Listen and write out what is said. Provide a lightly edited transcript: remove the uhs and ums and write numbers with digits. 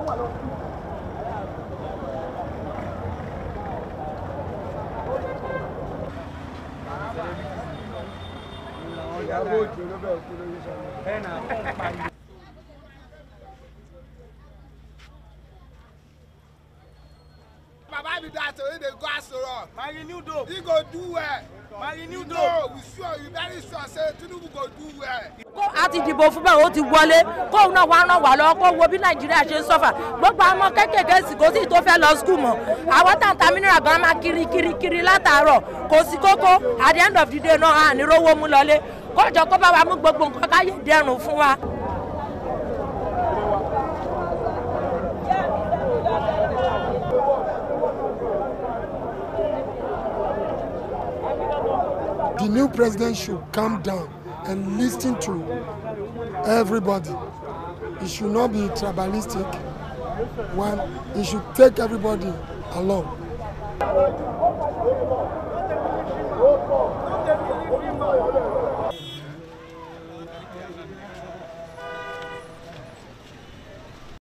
Baba be that way they go Asoro. My renew dope. He go do well. My renew dope. No, we sure you very sure say Tinubu go do well. Kó àti dìbò fún bẹ́ẹ̀ ó ti wọlé kó náà wá ràn wá lọ kó wo bí Nàìjíríà ṣe ń sọ́fà gbogbo àwọn kékèké sì kò sí tó fẹ́ lọ skul mọ́ àwọn tàǹtà mìíràn gan máa kiri látàárọ̀ kò sí kókó at the end of the day náà à ní rówó mú lọlé kó jọ kó bá wa mú gbogbo nǹkan káyé dẹrùn fún wa. The new president should calm down and listen to everybody. It should not be tribalistic. One, it should take everybody along.